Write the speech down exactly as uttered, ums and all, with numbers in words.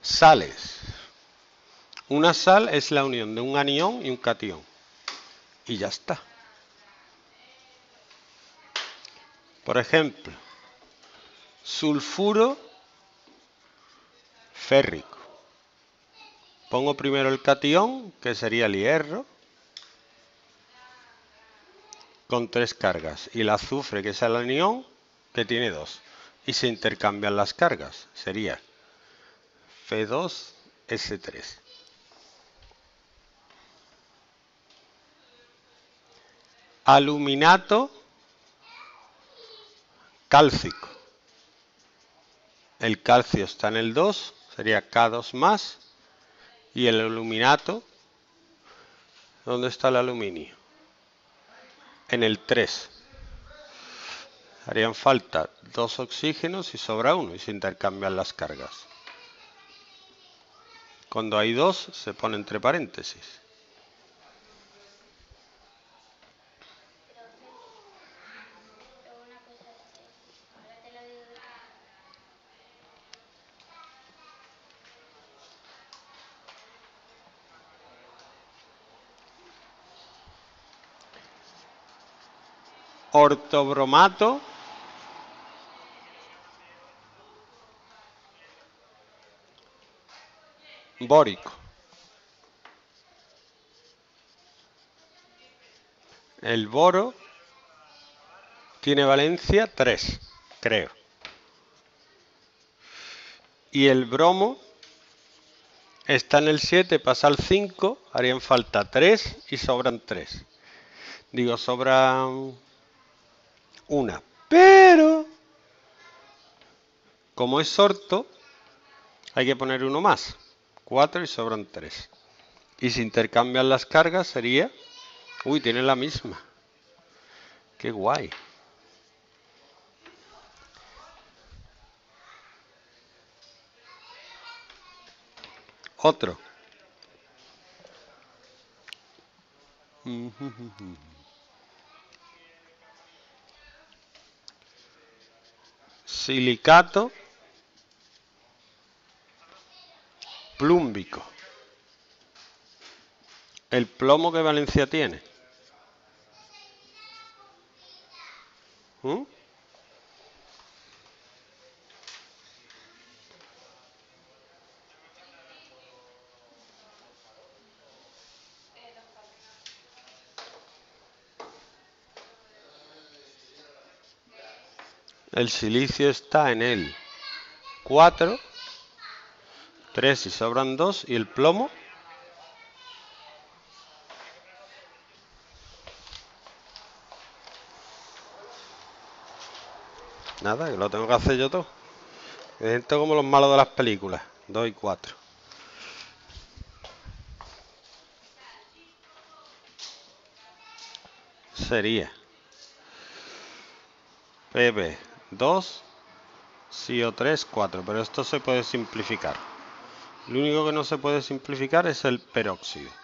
Sales. Una sal es la unión de un anión y un catión. Y ya está. Por ejemplo, sulfuro férrico. Pongo primero el catión, que sería el hierro, con tres cargas. Y el azufre, que es el anión, que tiene dos. Y se intercambian las cargas. Sería Fe dos ese tres. Aluminato cálcico. El calcio está en el dos, sería K dos más. Y el aluminato, ¿dónde está el aluminio? En el tres. Harían falta dos oxígenos y sobra uno y se intercambian las cargas. Cuando hay dos se pone entre paréntesis. Ortobromato bórico. El boro tiene valencia tres, creo. Y el bromo está en el siete, pasa al cinco, harían falta tres y sobran tres. Digo, sobran una. Pero, como es orto, hay que poner uno más. cuatro y sobran tres. Y si intercambian las cargas sería... Uy, tienen la misma. Qué guay. Otro. Silicato plúmbico. ¿El plomo qué valencia tiene? ¿Mm? El silicio está en el cuatro, tres y sobran dos, y el plomo nada, que lo tengo que hacer yo todo. Esto como los malos de las películas, dos y cuatro. Sería P B dos, C O tres, cuatro, pero esto se puede simplificar. Lo único que no se puede simplificar es el peróxido.